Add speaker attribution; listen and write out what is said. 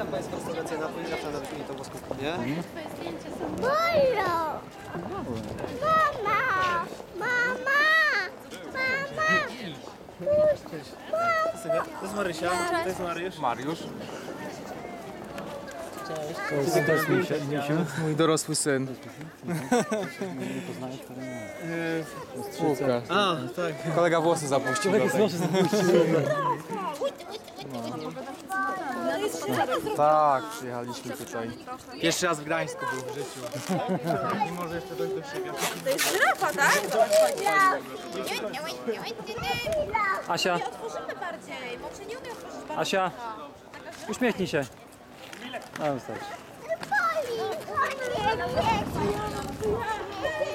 Speaker 1: Witam Państwa restauracyjna, zawsze na wyśmienitą włoską kuchnię.
Speaker 2: Bolo! Mama! Mama! Mama!
Speaker 1: To jest Marysia, to jest Mariusz.
Speaker 3: Mariusz.
Speaker 1: To jest Misiu, mój dorosły syn. Łukasz. A, tak. Kolega włosy zapuścił. Tak, przyjechaliśmy tutaj. Pierwszy raz w Gdańsku był w życiu. Nie może jeszcze dojść do siebie.
Speaker 4: To jest żyrafa, tak?
Speaker 5: Asia,
Speaker 4: Otworzymy bardziej, bo się nie umie otworzyć bardziej.
Speaker 5: Asia, uśmiechnij się. No, wystarczy.
Speaker 2: Boli!